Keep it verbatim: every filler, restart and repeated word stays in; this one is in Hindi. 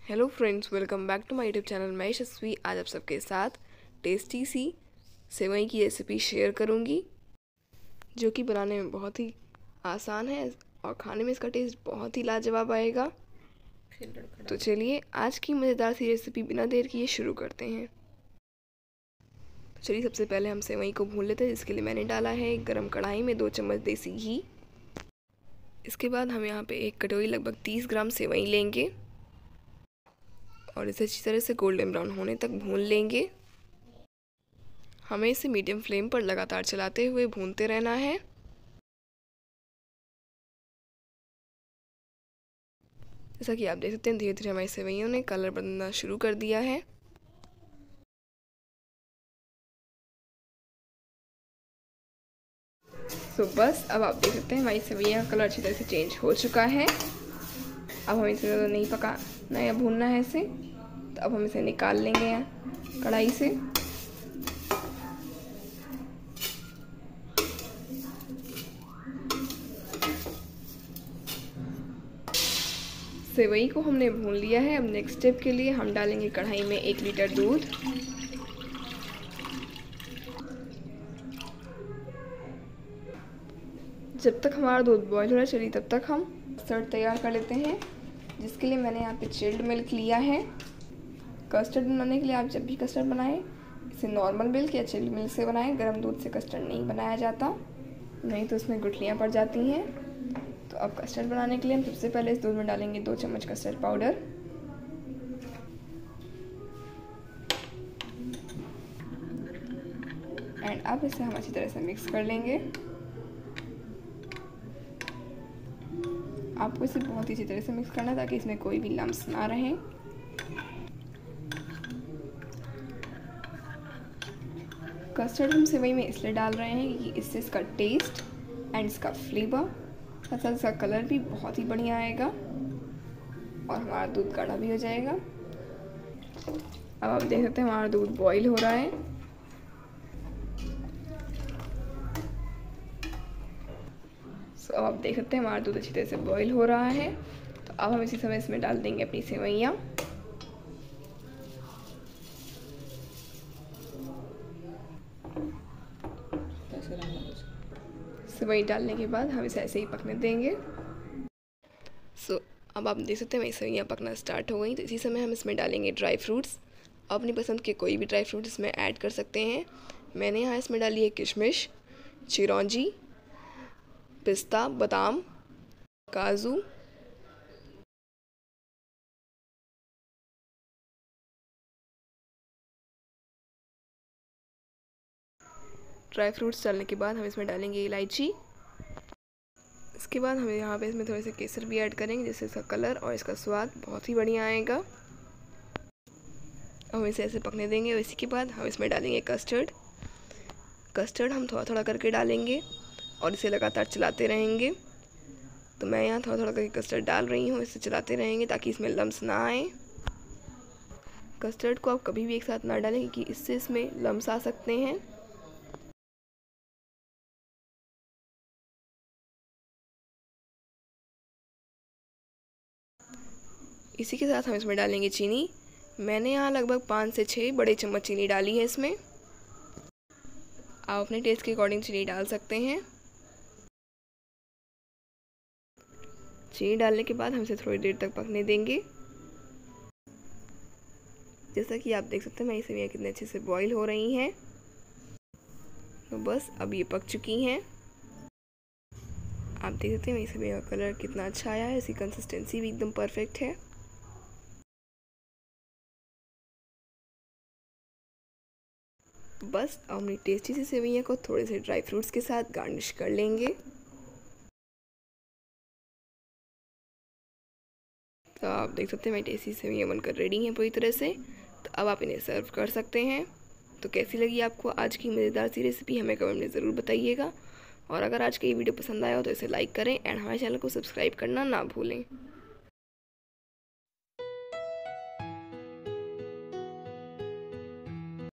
Hello friends, welcome back to my YouTube channel. मैं यशस्वी आज आप सबके साथ टेस्टी सी सेवई की रेसिपी शेयर करूंगी, जो कि बनाने में बहुत ही आसान है और खाने में इसका टेस्ट बहुत ही लाजवाब आएगा। तो चलिए आज की मज़ेदार सी रेसिपी बिना देर किए शुरू करते हैं। तो चलिए सबसे पहले हम सेवई को भून लेते हैं, जिसके लिए मैंने डाला है एक गरम कढ़ाई में दो चम्मच देसी घी। इसके बाद हम यहाँ पे एक कटोरी लगभग तीस ग्राम सेवई लेंगे और इसे अच्छी तरह से गोल्डन ब्राउन होने तक भून लेंगे। हमें इसे मीडियम फ्लेम पर लगातार चलाते हुए भूनते रहना है। जैसा कि आप देख सकते हैं, धीरे धीरे हमारी सेवइयों ने कलर बदलना शुरू कर दिया है। तो बस अब आप देख सकते हैं हमारी सेवइयों का कलर अच्छी तरह से चेंज हो चुका है। अब हमें इसे ज़्यादा नहीं पकाना या भूनना है इसे, तो अब हम इसे निकाल लेंगे यहाँ कढ़ाई से। सेवई को हमने भून लिया है। अब नेक्स्ट स्टेप के लिए हम डालेंगे कढ़ाई में एक लीटर दूध। जब तक हमारा दूध बॉईल हो रहा है, चलिए तब तक हम कस्टर्ड तैयार कर लेते हैं, जिसके लिए मैंने यहाँ पे चिल्ड मिल्क लिया है। कस्टर्ड बनाने के लिए आप जब भी कस्टर्ड बनाएं, इसे नॉर्मल मिल्क या चिल्ड मिल्क से बनाएं। गर्म दूध से कस्टर्ड नहीं बनाया जाता, नहीं तो उसमें गुठलियाँ पड़ जाती हैं। तो अब कस्टर्ड बनाने के लिए हम सबसे पहले इस दूध में डालेंगे दो चम्मच कस्टर्ड पाउडर। एंड अब इसे हम अच्छी तरह से मिक्स कर लेंगे। आपको इसे बहुत ही अच्छी तरह से मिक्स करना है ताकि इसमें कोई भी लम्स ना रहे। कस्टर्ड हम सेवई में इसलिए डाल रहे हैं कि इससे इसका टेस्ट एंड इसका फ्लेवर तथा इसका कलर भी बहुत ही बढ़िया आएगा और हमारा दूध गाढ़ा भी हो जाएगा। अब आप देख सकते हैं हमारा दूध बॉईल हो रहा है। सो अब आप देख सकते हैं हमारा दूध अच्छी तरह से बॉईल हो रहा है। तो अब हम इसी समय इसमें डाल देंगे अपनी सेवइयाँ। सेवई डालने के बाद हम इसे ऐसे ही पकने देंगे। सो so, अब आप देख सकते हैं मेरी सेवइयाँ पकना स्टार्ट हो गई। तो इसी समय हम इसमें डालेंगे ड्राई फ्रूट्स। अपनी पसंद के कोई भी ड्राई फ्रूट इसमें ऐड कर सकते हैं। मैंने यहाँ इसमें डाली है किशमिश, चिरौंजी, पिस्ता, बादाम, काजू, ड्राई फ्रूट्स डालने के बाद हम इसमें डालेंगे इलायची। इसके बाद हम यहाँ पे इसमें थोड़े से केसर भी ऐड करेंगे, जिससे इसका कलर और इसका स्वाद बहुत ही बढ़िया आएगा। हम इसे ऐसे पकने देंगे और इसी के बाद हम इसमें डालेंगे कस्टर्ड। कस्टर्ड हम थोड़ा थोड़ा करके डालेंगे और इसे लगातार चलाते रहेंगे। तो मैं यहाँ थोड़ा थोड़ा करके कस्टर्ड डाल रही हूँ, इसे चलाते रहेंगे ताकि इसमें लम्स ना आए। कस्टर्ड को आप कभी भी एक साथ ना डालें, क्योंकि इससे इसमें लम्स आ सकते हैं। इसी के साथ हम इसमें डालेंगे चीनी। मैंने यहाँ लगभग पाँच से छः बड़े चम्मच चीनी डाली है इसमें। आप अपने टेस्ट के अकॉर्डिंग चीनी डाल सकते हैं। चीनी डालने के बाद हम इसे थोड़ी देर तक पकने देंगे। जैसा कि आप देख सकते हैं मेरी सेवइयाँ कितने अच्छे से बॉईल हो रही हैं। तो बस अब ये पक चुकी हैं। आप देख सकते हैं मेरी सेवइयों का कलर कितना अच्छा आया है, इसकी कंसिस्टेंसी भी एकदम परफेक्ट है। बस अब अपनी टेस्टी सी सेवइयों को थोड़े से ड्राई फ्रूट्स के साथ गार्निश कर लेंगे। तो आप देख सकते हैं मेरी टेस्टी सेवइयाँ बनकर रेडी हैं पूरी तरह से। तो अब आप इन्हें सर्व कर सकते हैं। तो कैसी लगी आपको आज की मज़ेदार सी रेसिपी, हमें कमेंट में ज़रूर बताइएगा। और अगर आज की ये वीडियो पसंद आया हो तो इसे लाइक करें एंड हमारे चैनल को सब्सक्राइब करना ना भूलें।